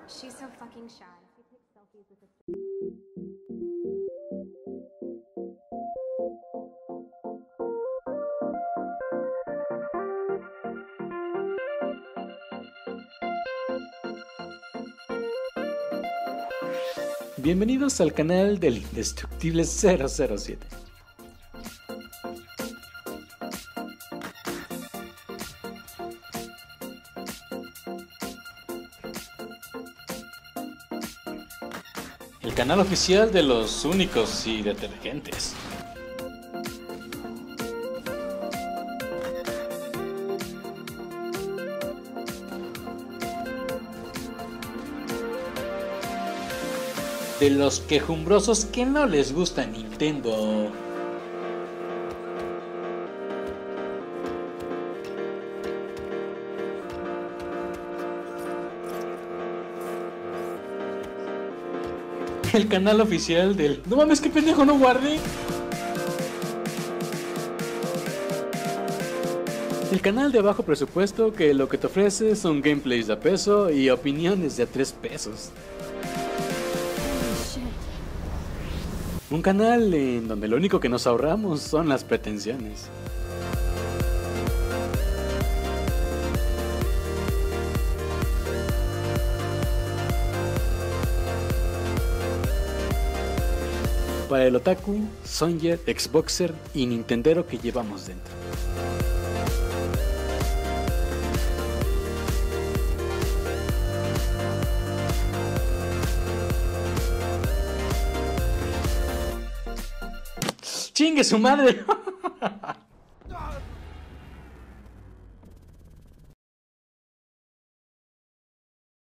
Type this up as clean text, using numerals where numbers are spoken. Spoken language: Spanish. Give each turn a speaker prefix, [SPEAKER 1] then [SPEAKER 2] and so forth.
[SPEAKER 1] She's so fucking shy. She takes selfies with a
[SPEAKER 2] Bienvenidos al canal del Indestructible 007. El canal oficial de los únicos y detergentes. De los quejumbrosos que no les gusta Nintendo. El canal oficial del... No mames, qué pendejo, no guardé. El canal de bajo presupuesto que lo que te ofrece son gameplays de a peso y opiniones de a 3 pesos. Un canal en donde lo único que nos ahorramos son las pretensiones. Para el otaku, songer, xboxer y nintendero que llevamos dentro. ¡Chingue su madre!